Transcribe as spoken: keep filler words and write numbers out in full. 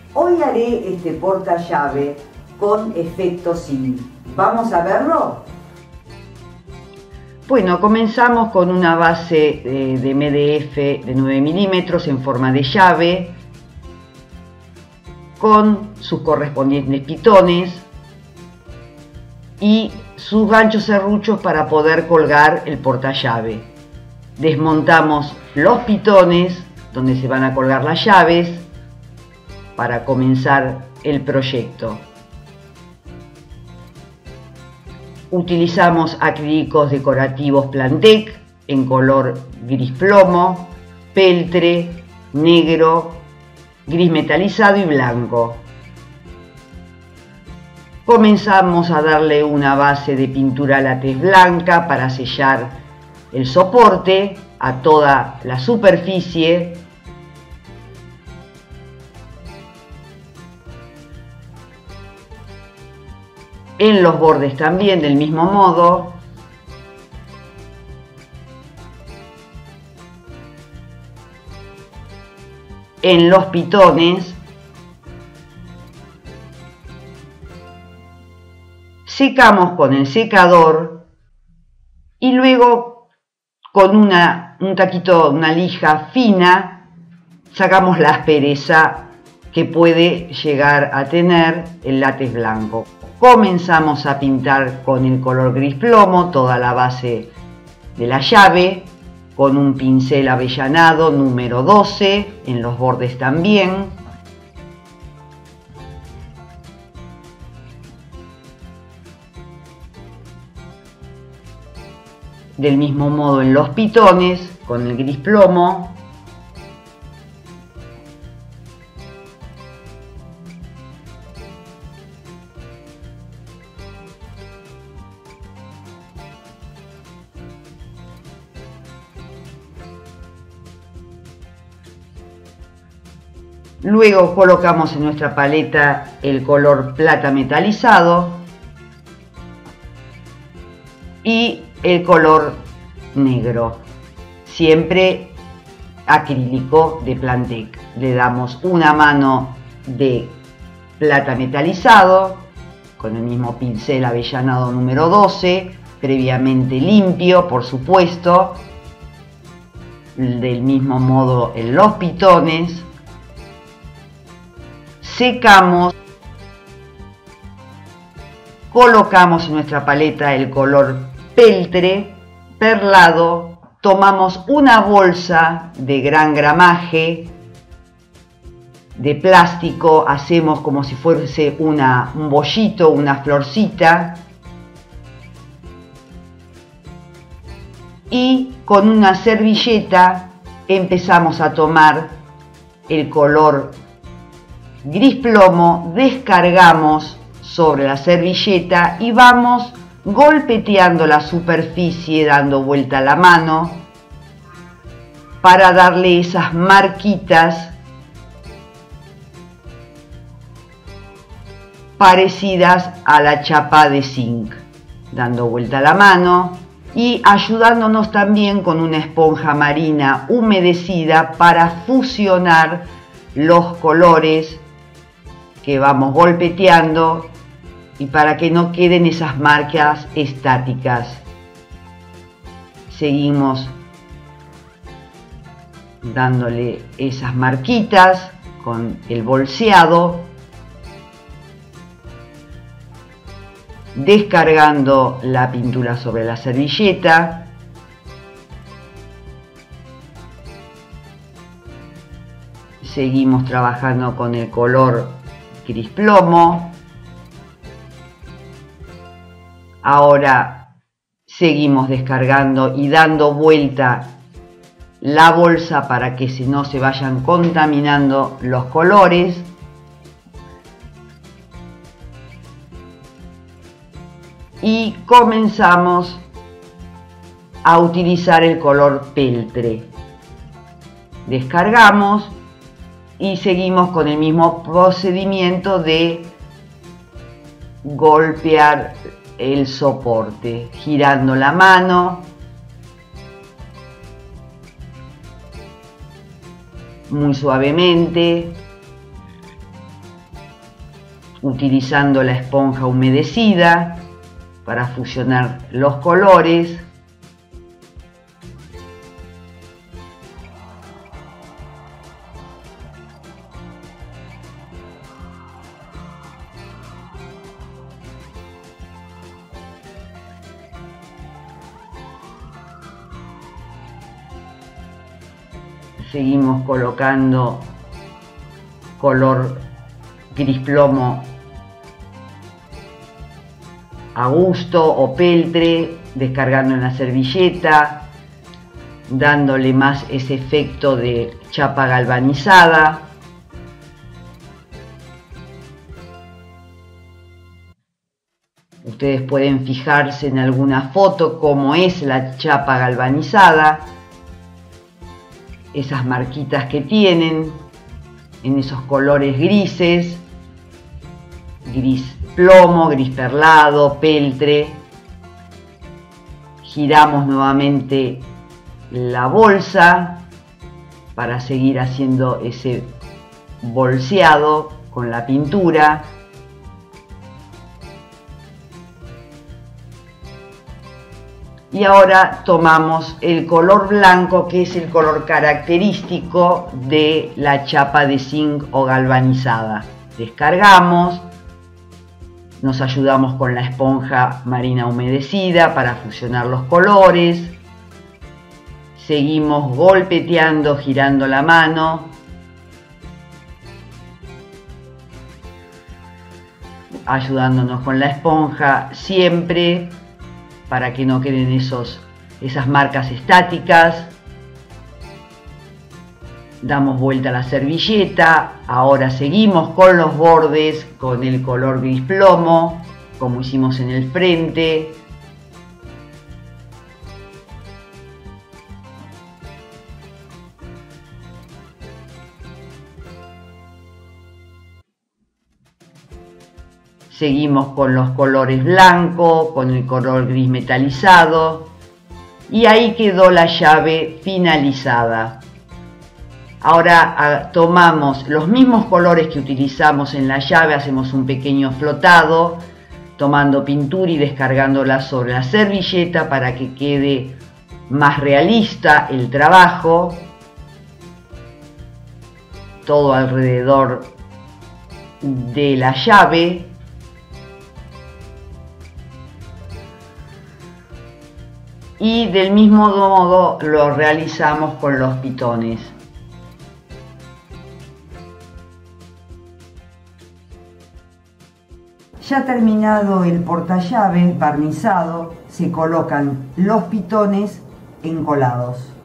Hoy haré este portallave con efecto zinc. ¿Vamos a verlo? Bueno, comenzamos con una base de, de M D F de nueve milímetros en forma de llave, con sus correspondientes pitones y sus ganchos serruchos para poder colgar el portallave. Desmontamos los pitones donde se van a colgar las llaves para comenzar el proyecto. Utilizamos acrílicos decorativos Plantec en color gris plomo, peltre, negro, gris metalizado y blanco. Comenzamos a darle una base de pintura látex blanca para sellar el soporte a toda la superficie. En los bordes también del mismo modo. En los pitones. Secamos con el secador y luego con una, un taquito, una lija fina, sacamos la aspereza que puede llegar a tener el látex blanco. Comenzamos a pintar con el color gris plomo toda la base de la llave, con un pincel avellanado número doce, en los bordes también. Del mismo modo en los pitones, con el gris plomo. Luego colocamos en nuestra paleta el color plata metalizado y el color negro, siempre acrílico de Plantec. Le damos una mano de plata metalizado con el mismo pincel avellanado número doce, previamente limpio, por supuesto. Del mismo modo en los pitones. Secamos, colocamos en nuestra paleta el color peltre perlado, tomamos una bolsa de gran gramaje de plástico, hacemos como si fuese una, un bollito, una florcita, y con una servilleta empezamos a tomar el color gris plomo, descargamos sobre la servilleta y vamos golpeteando la superficie, dando vuelta a la mano para darle esas marquitas parecidas a la chapa de zinc, dando vuelta a la mano y ayudándonos también con una esponja marina humedecida para fusionar los colores que vamos golpeteando y para que no queden esas marcas estáticas. Seguimos dándole esas marquitas con el bolseado, descargando la pintura sobre la servilleta. Seguimos trabajando con el color gris plomo. Ahora seguimos descargando y dando vuelta la bolsa para que si no se vayan contaminando los colores. Y comenzamos a utilizar el color peltre. Descargamos y seguimos con el mismo procedimiento de golpear el soporte, girando la mano muy suavemente utilizando la esponja humedecida para fusionar los colores. Seguimos colocando color gris plomo a gusto o peltre, descargando en la servilleta, dándole más ese efecto de chapa galvanizada. Ustedes pueden fijarse en alguna foto cómo es la chapa galvanizada, esas marquitas que tienen en esos colores grises, gris plomo, gris perlado, peltre. Giramos nuevamente la bolsa para seguir haciendo ese bolseado con la pintura. Y ahora tomamos el color blanco, que es el color característico de la chapa de zinc o galvanizada. Descargamos, nos ayudamos con la esponja marina humedecida para fusionar los colores. Seguimos golpeteando, girando la mano. Ayudándonos con la esponja siempre, para que no queden esos, esas marcas estáticas. Damos vuelta a la servilleta. Ahora seguimos con los bordes con el color gris plomo, como hicimos en el frente. Seguimos con los colores blanco, con el color gris metalizado, y ahí quedó la llave finalizada. Ahora tomamos los mismos colores que utilizamos en la llave, hacemos un pequeño flotado, tomando pintura y descargándola sobre la servilleta para que quede más realista el trabajo. Todo alrededor de la llave. Y del mismo modo lo realizamos con los pitones. Ya terminado el portallaves barnizado, se colocan los pitones encolados.